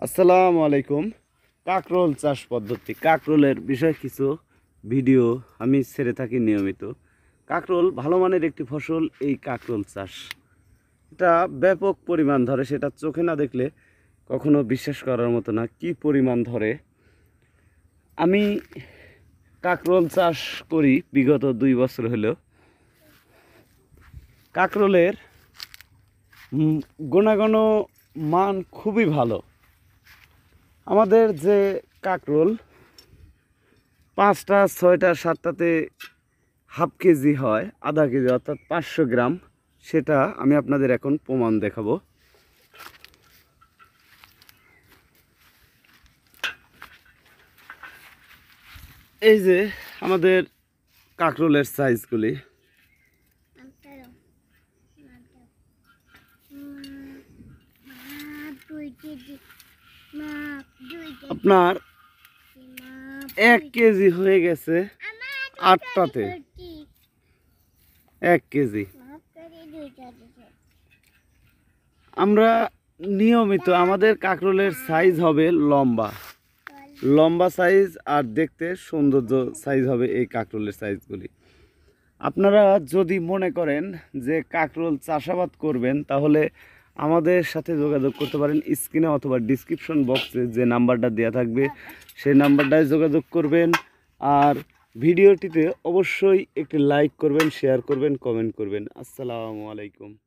আসসালামু আলাইকুম। কাকরোল চাষ পদ্ধতি, কাকরোলের বিষয়ে কিছু ভিডিও আমি ছেড়ে থাকি নিয়মিত। কাকরোল ভালো মানের একটি ফসল। এই কাকরোল চাষ এটা ব্যাপক পরিমাণ ধরে, সেটা চোখে না দেখলে কখনো বিশ্বাস করার মতো না কি পরিমাণ ধরে। আমি কাকরোল চাষ করি বিগত 2 বছর হলো। কাকরোলের গুণাগুণ মান খুবই ভালো। আমাদের যে কাকরোল 5টা 6টা 7টাতে হাফ কেজি হয়, আধা কেজি অর্থাৎ 500 গ্রাম, সেটা আমি আপনাদের এখন প্রমাণ দেখাবো। এই যে আমাদের কাকরোলের সাইজগুলি, আপনার 1 কেজি হয়ে গেছে 8টাতে 1 কেজি। আমরা নিয়মিত আমাদের কাকরোলের সাইজ হবে লম্বা লম্বা সাইজ, আর দেখতে সৌন্দর্য সাইজ হবে এই কাকরোলের সাইজগুলি। আপনারা যদি মনে করেন যে কাকরোল চাষাবাদ করবেন, তাহলে আমাদের সাথে যোগাযোগ করতে পারেন। স্ক্রিনে অথবা ডিসক্রিপশন বক্সে যে নাম্বারটা দেওয়া থাকবে সেই নাম্বারটায় যোগাযোগ করবেন। আর ভিডিওটিতে অবশ্যই একটি লাইক করবেন, শেয়ার করবেন, কমেন্ট করবেন। আসসালামু আলাইকুম।